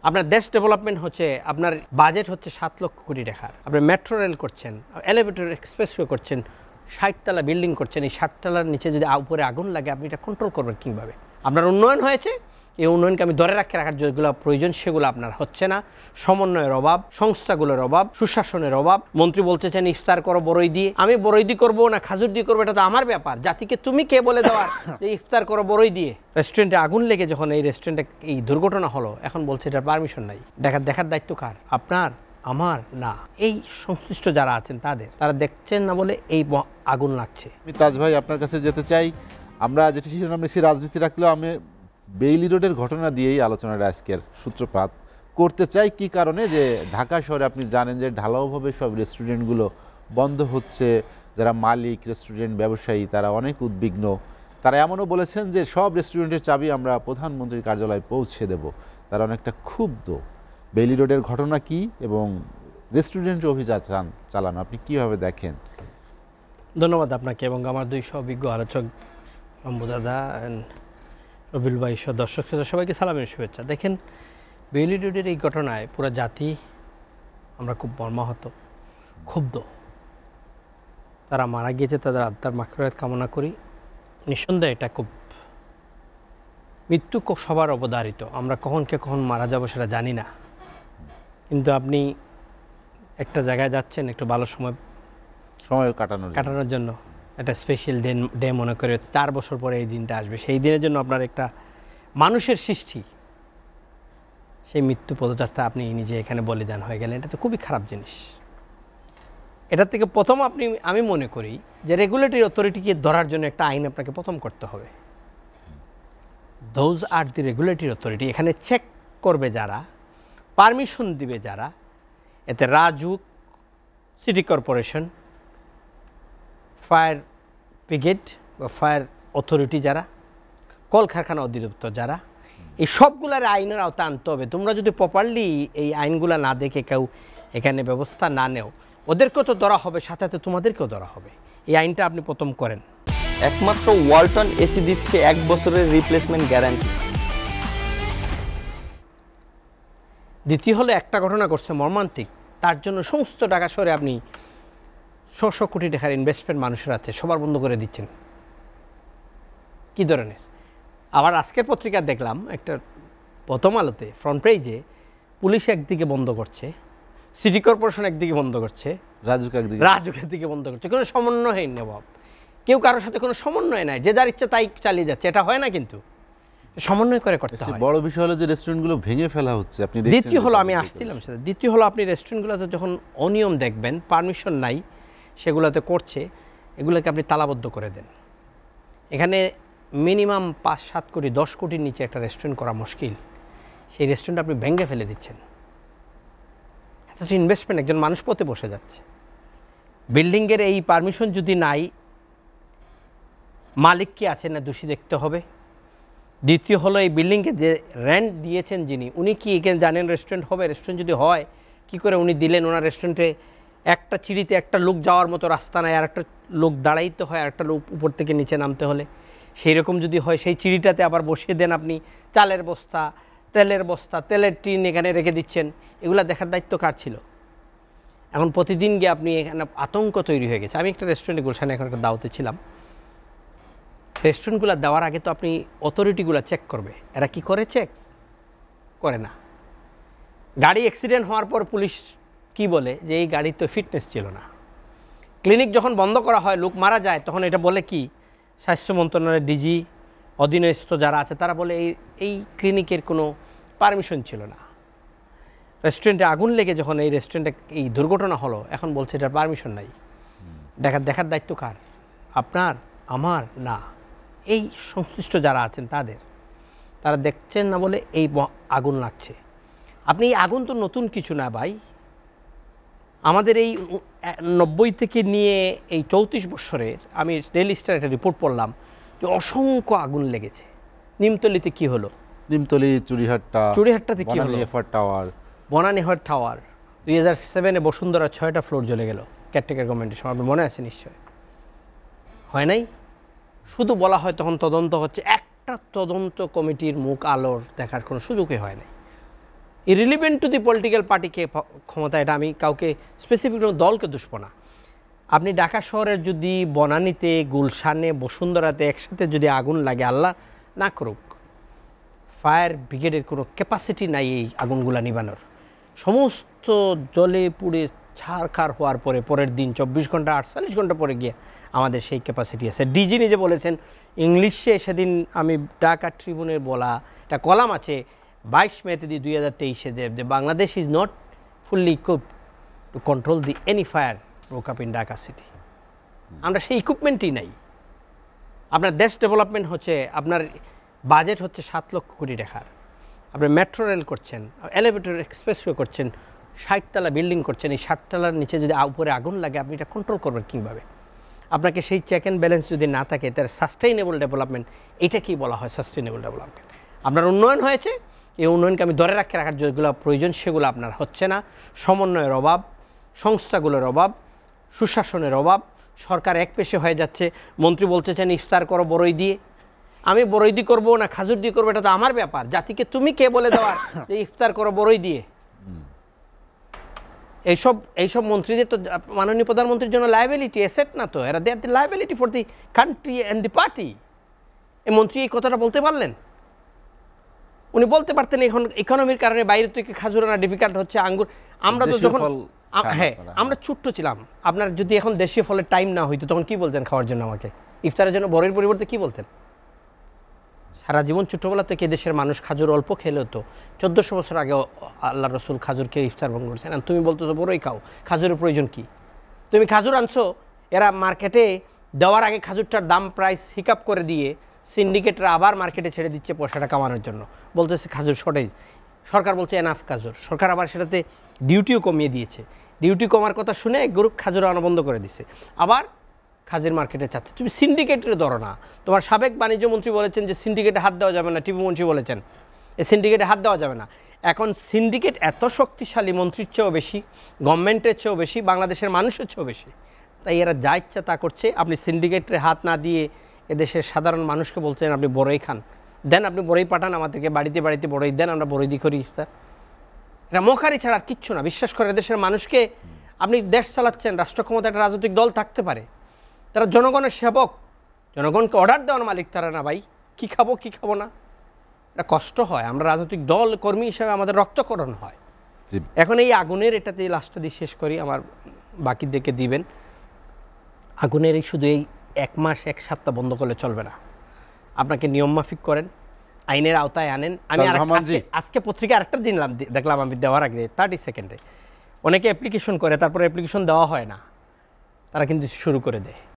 আপনার দেশ ডেভেলপমেন্ট হচ্ছে, আপনার বাজেট হচ্ছে 7 লক্ষ কোটি টাকার, আপনি মেট্রো রেল করছেন, এলিভেটর এক্সপ্রেসওয়ে করছেন, 60 তলা বিল্ডিং করছেন, এই 60 তলার নিচে যদি উপরে আগুন লাগে আপনি এটা কন্ট্রোল করবেন কীভাবে? আপনার উন্নয়ন হয়েছে, এই উন্নয়নকে আমি ধরে রাখার যেগুলো প্রয়োজন সেগুলো আপনার হচ্ছে না। সমন্বয়ের অভাব, সংস্থাগুলোর অভাব, সুশাসনের অভাব। মন্ত্রী বলতেছেন ইফতার করো বড়ই দিয়ে। আমি বড়ই দিয়ে করবো না খাজুর দিয়ে করবো এটা তো আমার ব্যাপার। জাতিকে তুমি কে বলে দেওয়ার যে ইফতার করো বড়ই দিয়ে? রেস্টুরেন্টে আগুন লেগে যখন এই রেস্টুরেন্টে এই দুর্ঘটনা হলো, এখন বলছে এটার পারমিশন নাই। দেখার দায়িত্ব কার? আপনার, আমার না, এই সংশ্লিষ্ট যারা আছেন তাদের। তারা দেখছেন না বলে এই আগুন লাগছে। আমি তাজ ভাই আপনার কাছে যেতে চাই। আমরা যেটি শিরোনাম নিচ্ছি রাজনীতি রাখলেও আমি বেইলি রোডের ঘটনা দিয়েই আলোচনার আজকের সূত্রপাত করতে চাই। কি কারণে? যে ঢাকা শহরে আপনি জানেন যে ঢালাওভাবে সব রেস্টুরেন্টগুলো বন্ধ হচ্ছে। যারা মালিক, রেস্টুরেন্ট ব্যবসায়ী, তারা অনেক উদ্বিগ্ন। তারা এমনও বলেছেন যে সব রেস্টুরেন্টের চাবি আমরা প্রধানমন্ত্রীর কার্যালয়ে পৌঁছে দেব। তারা অনেকটা ক্ষুব্ধ। বেইলি রোডের ঘটনা কি এবং রেস্টুরেন্টের অভিযান চালানো আপনি কীভাবে দেখেন? ধন্যবাদ আপনাকে এবং আমার দুই অভিজ্ঞ আলোচক শম্ভুদাদা, রবিউল ভাই, দর্শক শ্রোতা সবাইকে সালামের শুভেচ্ছা। দেখেন, বেইলি রোডের এই ঘটনায় পুরো জাতি আমরা খুব মর্মাহত, ক্ষুব্ধ। তারা মারা গিয়েছে, তাদের আত্মার মাগফিরাত কামনা করি। নিঃসন্দেহে এটা খুব মৃত্যু সবার অবধারিত। আমরা কখন মারা যাব সেটা জানি না, কিন্তু আপনি একটা জায়গায় যাচ্ছেন একটু ভালো সময় কাটানোর জন্য, একটা স্পেশাল ডে মনে করে 4 বছর পরে এই দিনটা আসবে। সেই দিনের জন্য আপনার একটা মানুষের সৃষ্টি, সেই মৃত্যু পদযাত্রা আপনি নিজে এখানে বলিদান হয়ে গেলেন। এটা তো খুবই খারাপ জিনিস। এটার থেকে প্রথম আমি মনে করি যে রেগুলেটরি অথরিটিকে ধরার জন্য একটা আইন আপনাকে প্রথম করতে হবে। Those are the regulatory authority. এখানে চেক করবে যারা, পারমিশন দিবে যারা, এতে Rajuk, city corporation, fire brigade বা ফায়ার অথরিটি যারা, কলকারখানা অধিদপ্তর যারা, এই সবগুলার আইনের আওতা আনতে হবে। তোমরা যদি প্রপারলি এই আইনগুলো না দেখে কেউ এখানে ব্যবস্থা না নেও, ওদেরকেও তো ধরা হবে, সাথে সাথে তোমাদেরকেও ধরা হবে। এই আইনটা আপনি প্রথম করেন। একমাত্র ওয়ালটন এসি দিচ্ছে 1 বছরের রিপ্লেসমেন্ট গ্যারান্টি। দ্বিতীয় হলো, একটা ঘটনা করছে মর্মান্তিক, তার জন্য সমস্ত টাকা সরে আপনি 100 কোটি টাকার ইনভেস্টমেন্ট মানুষের আছে সবার বন্ধ করে দিচ্ছেন। কী ধরনের? আবার আজকের পত্রিকা দেখলাম একটা, প্রথম আলোতে ফ্রন্ট পেজে, পুলিশ একদিকে বন্ধ করছে, সিটি কর্পোরেশন একদিকে বন্ধ করছে, রাজুক একদিকে বন্ধ করছে। কোনো সমন্বয়হীন অভাব, কেউ কারোর সাথে কোনো সমন্বয় নাই, যে যার ইচ্ছা তাই চালিয়ে যাচ্ছে। এটা হয় না, কিন্তু সমন্বয় করে করতে হয়। বড় বিষয় হলো যে রেস্টুরেন্টগুলো ভেঙে ফেলা হচ্ছে। আপনি দেখছেন। দ্বিতীয় হলো, আমি আসছিলাম সেটা, দ্বিতীয় হলো আপনি রেস্টুরেন্টগুলোতে যখন অনিয়ম দেখবেন, পারমিশন নাই সেগুলোতে করছে, এগুলোকে আপনি তালাবদ্ধ করে দেন। এখানে মিনিমাম 5-7 কোটি 10 কোটির নিচে একটা রেস্টুরেন্ট করা মুশকিল। সেই রেস্টুরেন্ট আপনি ভেঙে ফেলে দিচ্ছেন। এত ইনভেস্টমেন্ট, একজন মানুষ পথে বসে যাচ্ছে। বিল্ডিংয়ের এই পারমিশন যদি নাই, মালিক কি আছেন না দোষী দেখতে হবে। দ্বিতীয় হলো, এই বিল্ডিংকে যে রেন্ট দিয়েছেন যিনি, উনি কি এখানে জানেন রেস্টুরেন্ট হবে? রেস্টুরেন্ট যদি হয়, কি করে উনি দিলেন? ওনার রেস্টুরেন্টে একটা সিঁড়িতে একটা লোক যাওয়ার মতো রাস্তা নাই, আর একটা লোক দাঁড়াইতে হয়, আর একটা লোক উপর থেকে নিচে নামতে হলে। সেই রকম যদি হয়, সেই সিঁড়িটাতে আবার বসিয়ে দেন আপনি চালের বস্তা, তেলের বস্তা, তেলের টিন এখানে রেখে দিচ্ছেন। এগুলা দেখার দায়িত্ব কার ছিল? এখন প্রতিদিন গিয়ে আপনি এখানে আতঙ্ক তৈরি হয়ে গেছে। আমি একটা রেস্টুরেন্টে, গুলশানে এখন একটা দাওয়াতে ছিলাম। রেস্টুরেন্টগুলো দেওয়ার আগে তো আপনি অথরিটিগুলো চেক করবে। এরা কি করে? চেক করে না। গাড়ি অ্যাক্সিডেন্ট হওয়ার পর পুলিশ কি বলে যে এই গাড়ির তো ফিটনেস ছিল না। ক্লিনিক যখন বন্ধ করা হয়, লোক মারা যায়, তখন এটা বলে কি, স্বাস্থ্য মন্ত্রণালয়ের ডিজি অধীনস্থ যারা আছে তারা বলে এই ক্লিনিকের কোনো পারমিশন ছিল না। রেস্টুরেন্টে আগুন লেগে যখন এই রেস্টুরেন্টে এই দুর্ঘটনা হলো, এখন বলছে এটার পারমিশন নাই। দেখার দায়িত্ব কার? আপনার, আমার না, এই সংশ্লিষ্ট যারা আছেন তাদের। তারা দেখছেন না বলে এই আগুন লাগছে। আপনি এই আগুন তো নতুন কিছু না ভাই। আমাদের এই 90 থেকে নিয়ে এই 34 বছরের, আমি ডেইলি স্টার একটা রিপোর্ট পড়লাম যে অসংখ্য আগুন লেগেছে। নিমতলিতে কি হলো? নিমতলি, চুড়িহাট্টাতে কি হলো? বনানী টাওয়ার 2007-এ বসুন্ধরা 6টা ফ্লোর জ্বলে গেল কেয়ারটেকার গভর্নমেন্টের সময়। আপনার মনে আছে নিশ্চয়? হয় নাই? শুধু বলা হয় তখন তদন্ত হচ্ছে, একটা তদন্ত কমিটির মুখ আলোর দেখার কোনো সুযোগই হয় নাই। ইরিলিভেন্ট টু দি পলিটিক্যাল পার্টিকে ক্ষমতা, এটা আমি কাউকে স্পেসিফিক কোনো দলকে দুষবো না। আপনি ঢাকা শহরের যদি বনানীতে, গুলশানে, বসুন্ধরাতে একসাথে যদি আগুন লাগে, আল্লাহ না করুক, ফায়ার ব্রিগেডের কোনো ক্যাপাসিটি নাই এই আগুনগুলা নিবানোর। সমস্ত জলে পুড়ে ছারখার হওয়ার পরে পরের দিন 24 ঘন্টা 48 ঘন্টা পরে গিয়ে আমাদের সেই ক্যাপাসিটি আছে। ডিজি নিজে বলেছেন ইংলিশে, সেদিন আমি ঢাকা ট্রিবিউনের বলা একটা কলাম আছে 22 মেতে 2023 যে Bangladesh is not fully equipped to control the any fire broke up in Dhaka city. আমরা সেই ইকুইপমেন্টই নাই। আপনার দেশ ডেভেলপমেন্ট হচ্ছে, আপনার বাজেট হচ্ছে 7 লক্ষ কোটি টাকার, আপনি মেট্রো রেল করছেন, এলিভেটর এক্সপ্রেসওয়ে করছেন, 60 তলা বিল্ডিং করছেন, এই 60 তলার নিচে যদি উপরে আগুন লাগে আপনি এটা কন্ট্রোল করবেন কীভাবে? আপনাকে সেই চেক অ্যান্ড ব্যালেন্স যদি না থাকে, তার সাস্টেইনেবল ডেভেলপমেন্ট, এটা কি বলা হয় সাস্টেইনেবল ডেভেলপমেন্ট? আপনার উন্নয়ন হয়েছে, এই উন্নয়নকে আমি ধরে রাখার যেগুলো প্রয়োজন সেগুলো আপনার হচ্ছে না। সমন্বয়ের অভাব, সংস্থাগুলোর অভাব, সুশাসনের অভাব, সরকার এক পেশে হয়ে যাচ্ছে। মন্ত্রী বলতেছেন ইফতার করো বড়ই দিয়ে, আমি বড়ই দিয়ে করবো না খাজুর দিয়ে করবো, এটা তো আমার ব্যাপার। জাতিকে তুমি কে বলে দেওয়ার যে ইফতার করো বড়ই দিয়ে? এইসব মন্ত্রীদের তো মাননীয় প্রধানমন্ত্রীর জন্য লায়াবিলিটি, অ্যাসেট না তো, এরা they are the liability for the country and the party. এই মন্ত্রী এই কথাটা বলতে পারলেন? উনি বলতে পারতেন এখন ইকোনমির কারণে বাইরে থেকে খাজুর আনা ডিফিকাল্ট হচ্ছে, আঙ্গুর। আমরা তো যখন হ্যাঁ আমরা ছোট্ট ছিলাম, আপনার যদি এখন দেশীয় ফলের টাইম না হইতো তখন কি বলতেন খাওয়ার জন্য? আমাকে ইফতারের জন্য বড়ের পরিবর্তে কি বলতেন? সারা জীবন ছোট্টবেলা থেকে দেশের মানুষ খাজুর অল্প খেলেও তো 1400 বছর আগে আল্লাহ রসুল খাজুর খেয়ে ইফতার ভঙ্গ করেছেন। আর তুমি বলতেছো বড়ই খাও, খাজুরের প্রয়োজন কি? তুমি খাজুর আনছো, এরা মার্কেটে দেওয়ার আগে খাজুরটার দাম প্রাইস হিকাপ করে দিয়ে সিন্ডিকেটরা আবার মার্কেটে ছেড়ে দিচ্ছে পয়সাটা কামানোর জন্য, বলতেছে খাজুর শর্টেজ। সরকার বলছে এনাফ খাজুর, সরকার আবার সেটাতে ডিউটিও কমিয়ে দিয়েছে। ডিউটি কমার কথা শুনে গ্রুপ খাজুর আনা বন্ধ করে দিছে, আবার খাজের মার্কেটে চাচ্ছে। তুমি সিন্ডিকেটের ধরো না। তোমার সাবেক বাণিজ্য মন্ত্রী বলেছেন যে সিন্ডিকেটে হাত দেওয়া যাবে না, টিপু মন্ত্রী বলেছেন এই সিন্ডিকেটে হাত দেওয়া যাবে না। এখন সিন্ডিকেট এত শক্তিশালী, মন্ত্রীর চেয়েও বেশি, গভর্নমেন্টের চেয়েও বেশি, বাংলাদেশের মানুষের চেয়েও বেশি। তাই এরা যা ইচ্ছা তা করছে। আপনি সিন্ডিকেটের হাত না দিয়ে এদেশের সাধারণ মানুষকে বলছেন আপনি বড়ই খান, দেন আপনি বড়ই পাঠান আমাদেরকে, বাড়িতে বাড়িতে বড়ই দেন, আমরা বড়ই দিয়ে করি ইফতার। এটা মোখারি ছাড়া আর কিচ্ছু না। বিশ্বাস করে দেশের মানুষকে, আপনি দেশ চালাচ্ছেন, রাষ্ট্র ক্ষমতা একটা রাজনৈতিক দল থাকতে পারে, তারা জনগণের সেবক, জনগণকে অর্ডার দেওয়ার মালিক তারা না। ভাই কী খাবো কী খাবো না, এটা কষ্ট হয়। আমরা রাজনৈতিক দল কর্মী হিসাবে আমাদের রক্তকরণ হয়। এখন এই আগুনের এটাতে লাস্টটা দিয়ে শেষ করি, আমার বাকি দিকে দিবেন। আগুনের এই শুধু এই 1 মাস 1 সপ্তাহ বন্ধ করলে চলবে না, আপনাকে নিয়মমাফিক করেন, আইনের আওতায় আনেন। আমি আজকে পত্রিকা আরেকটা দিলাম, দেখলাম আমি দেওয়ার আগে 30 সেকেন্ডে অনেকে অ্যাপ্লিকেশন করে, তারপরে অ্যাপ্লিকেশন দেওয়া হয় না, তারা কিন্তু শুরু করে দেয়।